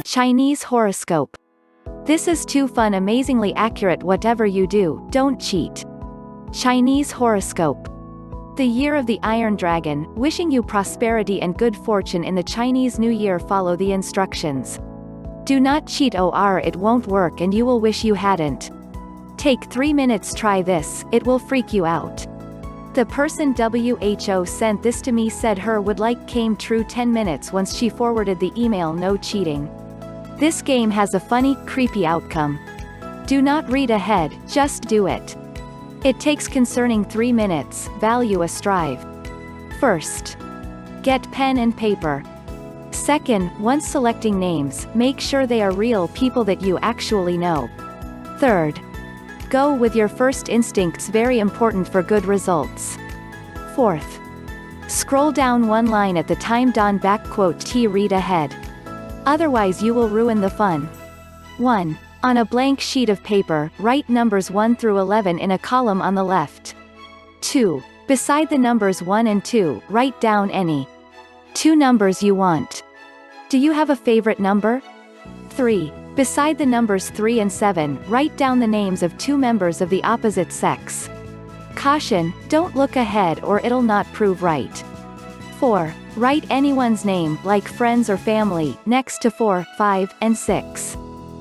Chinese horoscope. This is too fun, amazingly accurate. Whatever you do, don't cheat. Chinese horoscope. The year of the Iron Dragon, wishing you prosperity and good fortune in the Chinese New Year. Follow the instructions. Do not cheat or it won't work and you will wish you hadn't. Take 3 minutes, try this, it will freak you out. The person WHO sent this to me said her would like came true 10 minutes once she forwarded the email. No cheating. This game has a funny, creepy outcome. Do not read ahead, just do it. It takes concerning 3 minutes, value a strive. First, get pen and paper. Second, once selecting names, make sure they are real people that you actually know. Third, go with your first instincts, very important for good results. Fourth, scroll down one line at the time. T read ahead. Otherwise you will ruin the fun. 1. On a blank sheet of paper, write numbers 1 through 11 in a column on the left. 2. Beside the numbers 1 and 2, write down any 2 numbers you want. Do you have a favorite number? 3. Beside the numbers 3 and 7, write down the names of 2 members of the opposite sex. Caution, don't look ahead or it'll not prove right. 4. Write anyone's name, like friends or family, next to 4, 5, and 6.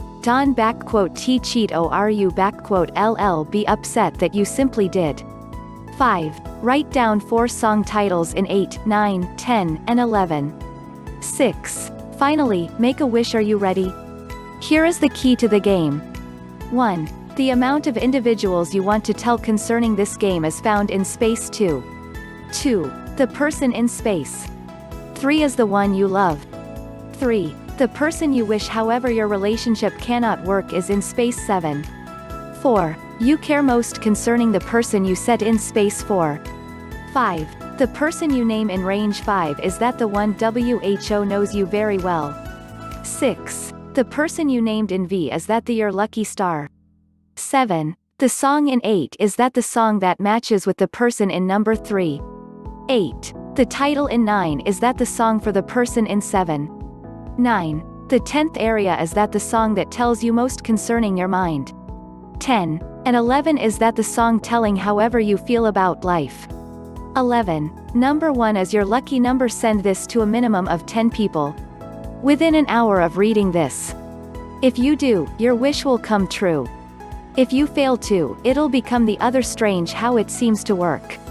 T cheat or you LL be upset that you simply did. 5. Write down 4 song titles in 8, 9, 10, and 11. 6. Finally, make a wish. Are you ready? Here is the key to the game. 1. The amount of individuals you want to tell concerning this game is found in space 2. 2. The person in space. 3 is the one you love. 3. The person you wish, however your relationship cannot work, is in space 7. 4. You care most concerning the person you set in space 4. 5. The person you name in range 5 is that the one WHO knows you very well. 6. The person you named in V is that your lucky star. 7. The song in 8 is that the song that matches with the person in number 3. 8. The title in 9 is that the song for the person in 7. 9. The 10th area is that the song that tells you most concerning your mind. 10. And 11 is that the song telling however you feel about life. 11. Number 1 is your lucky number. Send this to a minimum of 10 people within an hour of reading this. If you do, your wish will come true. If you fail to, it'll become the other. Strange how it seems to work.